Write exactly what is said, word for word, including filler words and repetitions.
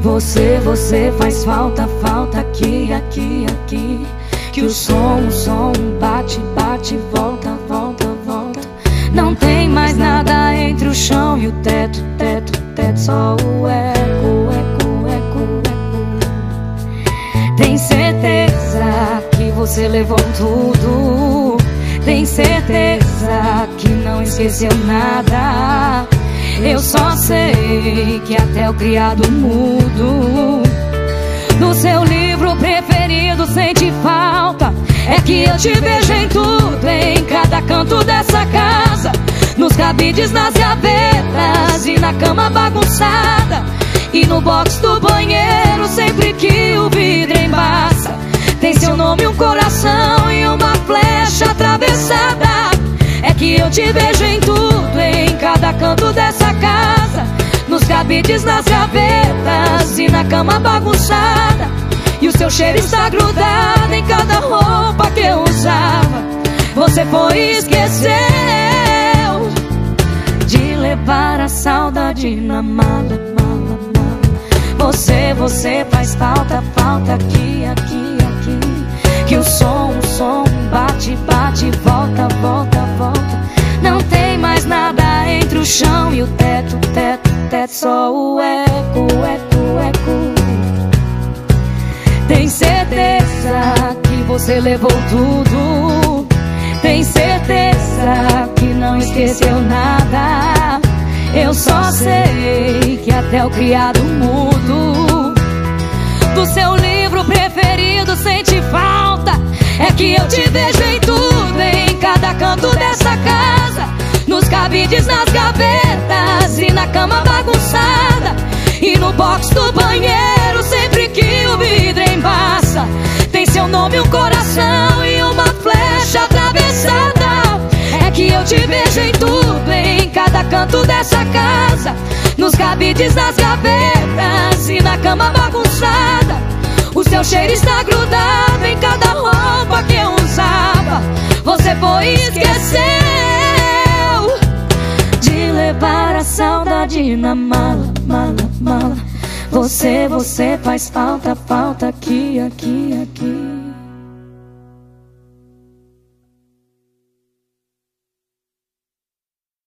Você, você faz falta, falta aqui, aqui, aqui. Que o som, o som bate, bate, volta, volta, volta. Não tem mais nada entre o chão e o teto, teto, teto. Só o eco, eco, eco, eco. Tem certeza que você levou tudo? Tem certeza que não esqueceu nada? Eu só sei que até o criado mudo do seu livro preferido sente falta. É que eu te vejo em tudo, em cada canto dessa casa, nos cabides, nas gavetas e na cama bagunçada, e no box do banheiro sempre que o vidro embaça. Tem seu nome, um coração e uma flecha atravessada. É que eu te vejo em tudo, em cada canto dessa casa, nos cabides, nas gavetas e na cama bagunçada, e o seu cheiro está grudado em cada roupa que eu usava. Você foi e esqueceu de levar a saudade na mala, mala, mala. Você, você faz falta, falta aqui, aqui, aqui. Que o som, o som bate, bate, volta, volta, volta. Não tem mais nada entre o chão e o teto, teto, teto. Só o eco, eco, eco. Tem certeza que você levou tudo? Tem certeza que não esqueceu nada? Eu só sei que até o criado mudo do seu livro preferido sente falta. É que eu te vejo em tudo, em cada canto dessa casa, nos cabides, nas gavetas e na cama bagunçada, e no box do banheiro sempre que o vidro embaça. Tem seu nome, um coração e uma flecha atravessada. É que eu te vejo em tudo, em cada canto dessa casa, nos cabides, nas gavetas e na cama bagunçada. O seu cheiro está grudado em cada roupa que eu usava. Você foi e esqueceu de levar a saudade na mala, mala, mala. Você, você faz falta, falta aqui, aqui, aqui.